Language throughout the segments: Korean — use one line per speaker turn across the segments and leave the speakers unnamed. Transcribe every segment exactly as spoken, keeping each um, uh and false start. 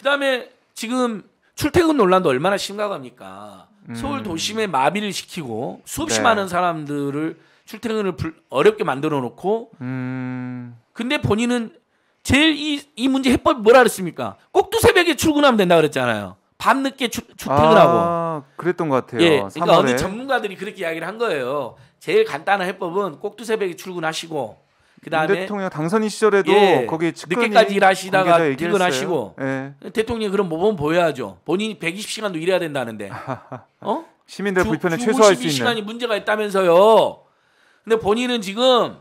그다음에 지금 출퇴근 논란도 얼마나 심각합니까?
음.
서울 도심에 마비를 시키고 수없이
네.
많은 사람들을 출퇴근을 불, 어렵게 만들어 놓고
음.
근데 본인은 제일 이, 이 문제 해법이 뭐라 그랬습니까? 꼭두 새벽에 출근하면 된다 그랬잖아요. 밤늦게 출, 출퇴근하고.
아, 그랬던 것 같아요.
예, 그러니까
삼월에.
어느 전문가들이 그렇게 이야기를 한 거예요. 제일 간단한 해법은 꼭두 새벽에 출근하시고 그다음에
대통령 당선인 시절에도
예,
거기 측근이
늦게까지 일하시다가
관계자 얘기했어요.
퇴근하시고
예.
대통령이 그런 모범 보여야죠. 본인이 백이십 시간도 일해야 된다는데. 어?
시민들
주,
불편을
주
최소화할 수
오십이 시간이
있는.
문제가 있다면서요. 근데 본인은 지금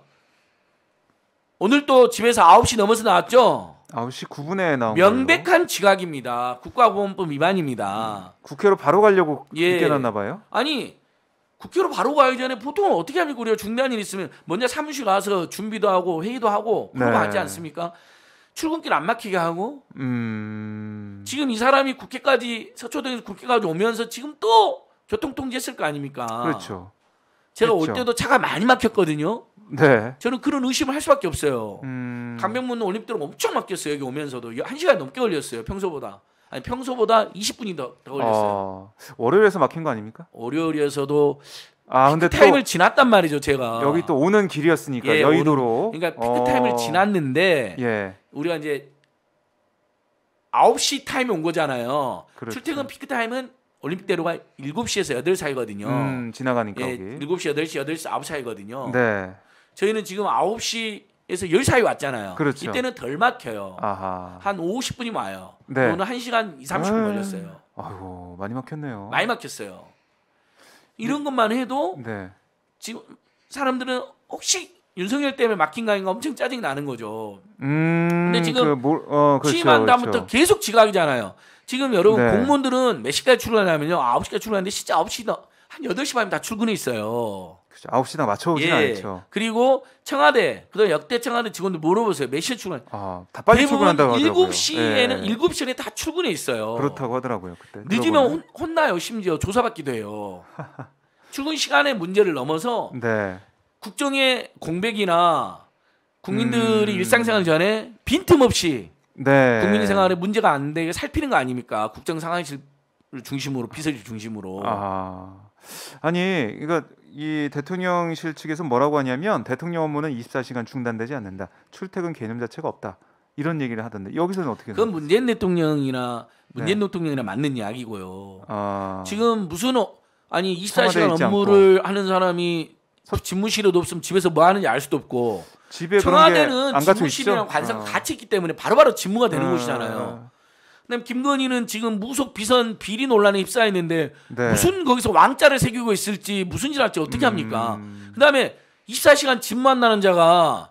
오늘 또 집에서 아홉 시 넘어서 나왔죠.
아홉 시 구 분에 나온 거예요.
명백한 지각입니다. 국가보안법 위반입니다.
국회로 바로 가려고
예.
늦게 났나 봐요.
아니 국회로 바로 가기 전에 보통은 어떻게 합니까? 우리가 중대한 일 있으면 먼저 사무실 가서 준비도 하고 회의도 하고 그런 거
네.
하지 않습니까? 출근길 안 막히게 하고
음.
지금 이 사람이 국회까지 서초동에서 국회까지 오면서 지금 또 교통통제했을 거 아닙니까?
그렇죠.
제가
그렇죠.
올 때도 차가 많이 막혔거든요.
네.
저는 그런 의심을 할 수밖에 없어요.
음.
강변문 올림픽대로 엄청 막혔어요. 여기 오면서도 한 시간 넘게 걸렸어요. 평소보다. 아니 평소보다 이십 분이 더, 더 걸렸어요.
어, 월요일에서 막힌 거 아닙니까?
월요일에서도
아, 근데 또
타임을 지났단 말이죠, 제가.
여기 또 오는 길이었으니까
예,
여의도로.
오는, 그러니까 피크
어.
타임을 지났는데
예.
우리가 이제 아홉 시 타임에 온 거잖아요.
그렇죠.
출퇴근 피크 타임은 올림픽대로가 일곱 시에서 여덟 사이거든요.
음, 지나가니까
예,
여기.
일곱 시, 여덟 시, 여덟 시, 아홉 사이거든요.
네.
저희는 지금 아홉 시에서 열 사이 왔잖아요.
그렇죠.
이때는 덜 막혀요.
아하.
한 오십 분이 와요.
네.
오늘 한 시간 이삼십 분
아.
걸렸어요.
아이고, 많이 막혔네요.
많이 막혔어요. 이런 것만 해도
네.
지금 사람들은 혹시 윤석열 때문에 막힌 거 아닌가 엄청 짜증이 나는 거죠.
음.
근데 지금
그 뭐, 어, 그렇죠.
취임한 다음부터
그렇죠.
계속 지각이잖아요. 지금 여러분
네.
공무원들은 몇 시까지 출근하냐면요. 아홉 시까지 출근하는데 진짜 아홉 시 한 여덟 시 반이면 다 출근해 있어요.
그렇죠. 아홉 시나 맞춰 오진
예.
않죠.
그리고 청와대, 그다음 역대 청와대 직원들 물어보세요. 몇 시에 출근?
아, 다 빨리 출근한다고 하더라고요.
일곱 시에는
예.
일곱 시에 다 출근해 있어요.
그렇다고 하더라고요. 그때.
늦으면
들어보면.
혼, 혼나요. 심지어 조사받기도 해요. 출근 시간의 문제를 넘어서
네.
국정의 공백이나 국민들이
음.
일상생활 전에 빈틈없이
네.
국민 생활에 문제가 안 되게 살피는 거 아닙니까? 국정 상황실을 중심으로 비서실 중심으로.
아. 아니, 그러니까 이 대통령실 측에서 뭐라고 하냐면 대통령 업무는 이십사 시간 중단되지 않는다. 출퇴근 개념 자체가 없다. 이런 얘기를 하던데 여기서는 어떻게
그건
생각하세요?
문재인 대통령이나 문재인
네.
대통령이나 맞는 이야기고요.
아.
지금 무슨 어, 아니 이십사 시간
청와대에 있지
업무를 하는 사람이 집무실에도 없으면 집에서 뭐 하는지 알 수도 없고
집에
청와대는
그런 게 안 갇혀
집무실이랑
있죠.
관사가
어.
같이 있기 때문에 바로바로 직무가 되는
어.
곳이잖아요. 그다음 김건희는 지금 무속 비선 비리 논란에 휩싸였는데
네.
무슨 거기서 왕자를 새기고 있을지 무슨 일 할지 어떻게 합니까?
음.
그다음에 이십사 시간 집무 안 나는 자가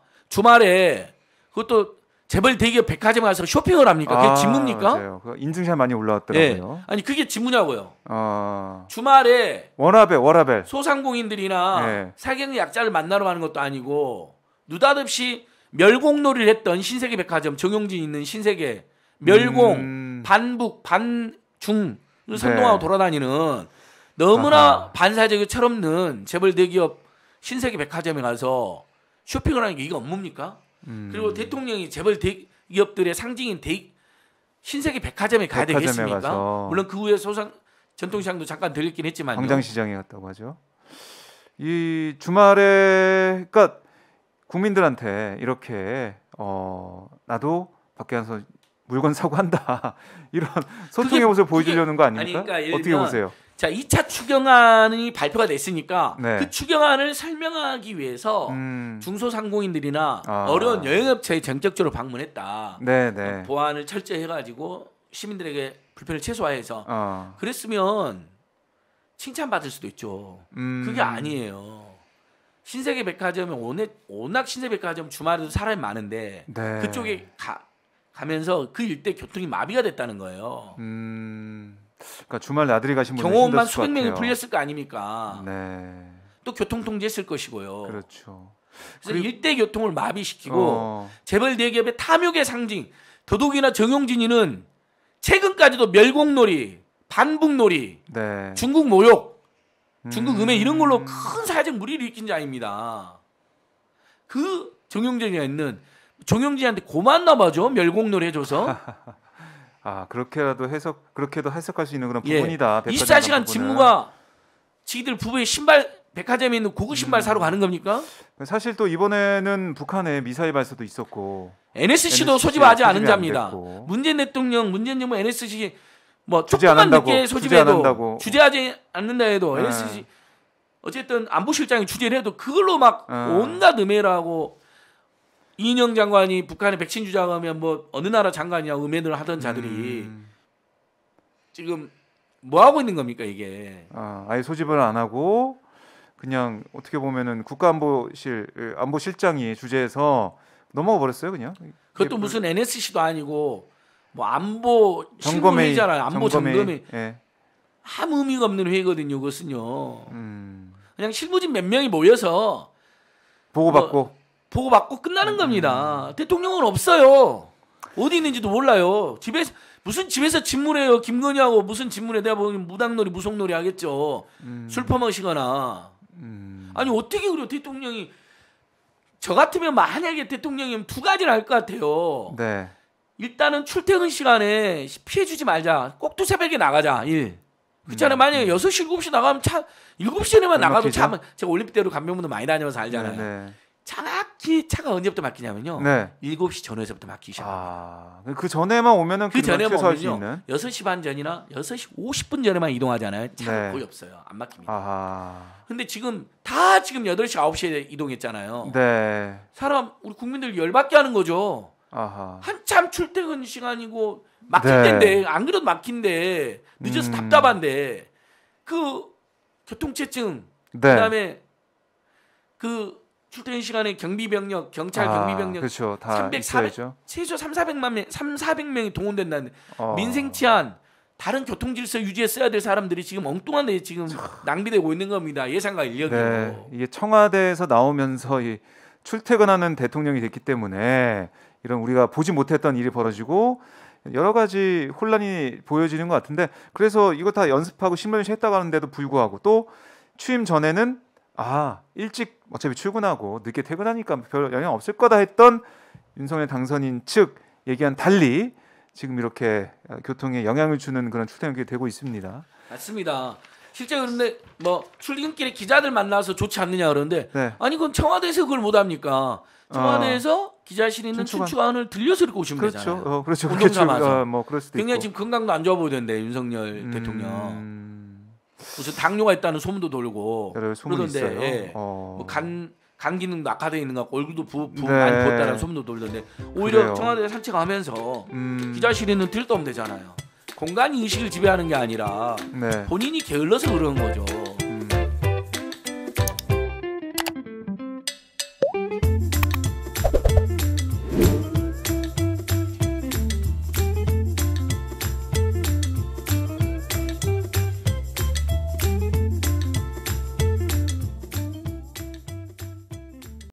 주말에 그것도 재벌 대기업 백화점 가서 쇼핑을 합니까? 그게
아,
직무입니까?
맞아요. 그 인증샷 많이
예.
올라왔더라고요.
아니 그게 직무냐고요.
어.
주말에
워라벨, 워라벨.
소상공인들이나
네.
사경 약자를 만나러 가는 것도 아니고 느닷없이 멸공놀이를 했던 신세계 백화점 정용진 있는 신세계 멸공
음.
반북 반중 선동하고
네.
돌아다니는 너무나
아하.
반사적이 철없는 재벌 대기업 신세계 백화점에 가서 쇼핑을 하는 게 이게 업무입니까?
음.
그리고 대통령이 재벌 대기업들의 상징인 대, 신세계 백화점에 가야
백화점에
되겠습니까?
가서.
물론 그 후에 소상 전통시장도 잠깐 들렸긴 했지만요.
광장시장에 갔다고 하죠. 이 주말에 그러니까 국민들한테 이렇게 어 나도 밖에 가서 물건 사고 한다 이런 소통의
그게-
모습을
그게-
보여주려는 거 아닙니까?
아니, 그러니까 예를
어떻게
들면
보세요?
자, 이 차 추경안이 발표가 됐으니까
네.
그 추경안을 설명하기 위해서
음.
중소상공인들이나
아.
어려운 여행업체에 전격적으로 방문했다.
네네.
보안을 철저히 해가지고 시민들에게 불편을 최소화해서
어.
그랬으면 칭찬받을 수도 있죠.
음.
그게 아니에요. 신세계 백화점에 워낙, 워낙 신세계 백화점 주말에도 사람이 많은데
네.
그쪽에 가, 가면서 그 일대 교통이 마비가 됐다는 거예요.
음. 그러니까 주말 나들이 가신 분들
경호원만
힘들었을 것
수백 명이
같아요.
풀렸을 거 아닙니까?
네.
또 교통 통제했을 것이고요.
그렇죠.
그래서 일대 교통을 마비시키고
어.
재벌 대기업의 탐욕의 상징 더더욱이나 정용진이는 최근까지도 멸공놀이, 반북놀이,
네.
중국 모욕, 중국
음.
음해 이런 걸로 큰 사회적 무리를 일으킨 자입니다. 그 정용진이가 있는 정용진한테 고맙나 봐죠. 멸공놀이 해줘서.
아 그렇게라도 해석 그렇게도 해석할 수 있는 그런
예.
부분이다.
이십사 시간 직무가 지들 부부의 신발 백화점에 있는 고급 신발
음.
사러 가는 겁니까?
사실 또 이번에는 북한에 미사일 발사도 있었고
엔에스씨도
엔에스씨
소집하지 않은
소집이 안
자입니다.
됐고.
문재인 대통령, 문재인 정부 엔에스씨 뭐
주재 안
조금만
한다고,
늦게
주재 안
소집해도
한다고.
주재하지 않는다 해도
네.
엔에스씨 어쨌든 안보실장이 주재를 해도 그걸로 막
네.
온갖 음해라고 이인영 장관이 북한에 백신 주자고 하면 뭐 어느 나라 장관이냐 음해를 하던 자들이
음.
지금 뭐 하고 있는 겁니까 이게?
아, 아예 소집을 안 하고 그냥 어떻게 보면은 국가안보실 예, 안보실장이 주재해서 넘어가 버렸어요 그냥.
그것도 무슨 엔에스씨도 아니고 뭐 안보
점검회의
실무회의잖아요. 안보
점검회의.
점검회
예.
아무 의미가 없는 회의거든요. 그것은요.
음.
그냥 실무진 몇 명이 모여서
보고받고
보고받고 끝나는 겁니다. 대통령은 없어요. 어디 있는지도 몰라요. 집에 무슨 집에서 집문해요. 김건희하고 무슨 집문해? 내가 보기엔 무당놀이 무속놀이 하겠죠.
음.
술 퍼마시거나.
음.
아니 어떻게 그래요 대통령이. 저 같으면 만약에 대통령이면 두 가지를 할 것 같아요.
네.
일단은 출퇴근 시간에 피해주지 말자. 꼭 두 새벽에 나가자. 일. 그렇잖아요.
음,
만약에 여섯 시, 일곱 시 나가면 차 일곱 시에만 나가도
막히죠?
차 제가 올림픽대로 간병문도 많이 다녀서 알잖아요.
네.
정확히 차가 언제부터 막히냐면요.
네.
일곱 시 전후에서부터 막히기 시작합니다.
아, 그 전에만 오면은
그 전에
최소화할 수
보면요.
있는.
여섯 시 반 전이나 여섯 시 오십 분 전에만 이동하잖아요. 차가
네.
거의 없어요. 안 막힙니다.
아하.
근데 지금 다 지금 여덟 시, 아홉 시에 이동했잖아요.
네.
사람 우리 국민들 열받게 하는 거죠.
아하.
한참 출퇴근 시간이고 막힌
네.
데인데 안 그래도 막힌데 늦어서
음.
답답한데 그 교통체증
네.
그다음에 그 출퇴근 시간에 경비병력 경찰
아,
경비병력
그렇죠. 다
삼백, 사백
있어야죠.
최소 삼사백만 명, 삼사백 명이 동원된다는
어.
민생 치안 다른 교통 질서 유지에 써야 될 사람들이 지금 엉뚱한 데 지금 낭비되고 있는 겁니다. 예산과 인력이요.
네. 이게 청와대에서 나오면서 이 출퇴근하는 대통령이 됐기 때문에 이런 우리가 보지 못했던 일이 벌어지고 여러 가지 혼란이 보여지는 것 같은데 그래서 이거 다 연습하고 신문시 했다고 하는데도 불구하고 또 취임 전에는 아 일찍 어차피 출근하고 늦게 퇴근하니까 별 영향 없을 거다 했던 윤석열 당선인 측 얘기와는 달리 지금 이렇게 교통에 영향을 주는 그런 출퇴근길이 되고 있습니다.
맞습니다. 실제 그런데 뭐 출근길에 기자들 만나서 좋지 않느냐 그러는데
네.
아니 그건 청와대에서 그걸 못 합니까? 청와대에서
어.
기자실에 있는
춘추관.
춘추관을 들려서 이렇게 오시면
그렇죠.
되잖아요.
어, 그렇죠.
운동
그렇게
삼아서.
어, 뭐 그럴 수도
굉장히
있고.
지금 건강도 안 좋아 보이던데 윤석열
음,
대통령 무슨 당뇨가 있다는 소문도 돌고
여러 소문이
그러던데
있어요.
예.
어.
뭐간 간 기능도 악화되어 있는 것 같고 얼굴도 부, 부
네.
많이 부었다는 소문도 돌던데 오히려
그래요.
청와대 산책하면서
음,
기자실에는 들떠오면 되잖아요. 공간이 의식을 지배하는 게 아니라
네.
본인이 게을러서 그러는 거죠.